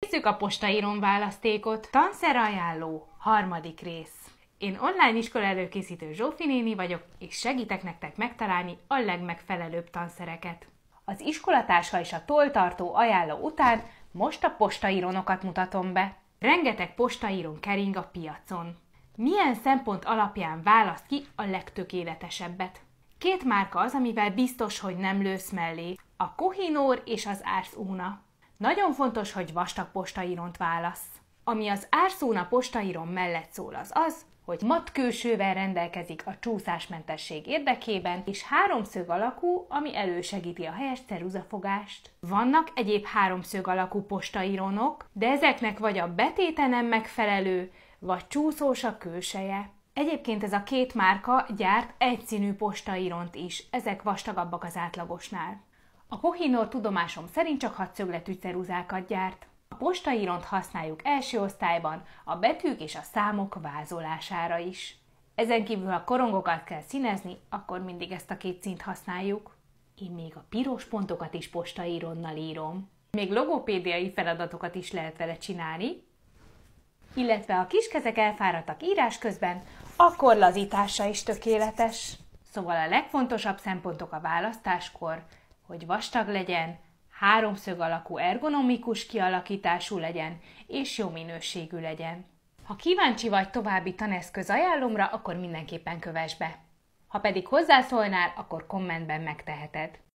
Nézzük a postaíron választékot. Tanszerajánló, 3. rész. Én online iskola előkészítő Zsófi néni vagyok, és segítek nektek megtalálni a legmegfelelőbb tanszereket. Az iskolatáska és a tolltartó ajánló után most a postaíronokat mutatom be. Rengeteg postaíron kering a piacon. Milyen szempont alapján választ ki a legtökéletesebbet? 2 márka az, amivel biztos, hogy nem lősz mellé. A Kohinoor és az Ars Una. Nagyon fontos, hogy vastag postaíront válasz. Ami az Ars Una postaíron mellett szól az, hogy matt külsővel rendelkezik a csúszásmentesség érdekében, és 3 alakú, ami elősegíti a helyes ceruzafogást. Vannak egyéb 3 alakú postaíronok, de ezeknek vagy a betéte nem megfelelő, vagy csúszós a külseje. Egyébként ez a 2 márka gyárt egyszínű postaíront is, ezek vastagabbak az átlagosnál. A Kohinoor tudomásom szerint csak 6-szögletű ceruzákat gyárt. A postaíront használjuk első osztályban a betűk és a számok vázolására is. Ezen kívül, ha korongokat kell színezni, akkor mindig ezt a 2 színt használjuk. Én még a piros pontokat is postaíronnal írom. Még logopédiai feladatokat is lehet vele csinálni, illetve ha kiskezek elfáradtak írás közben, akkor lazítása is tökéletes. Szóval a legfontosabb szempontok a választáskor, hogy vastag legyen, 3 alakú ergonomikus kialakítású legyen, és jó minőségű legyen. Ha kíváncsi vagy további taneszköz ajánlomra, akkor mindenképpen kövess be. Ha pedig hozzászólnál, akkor kommentben megteheted.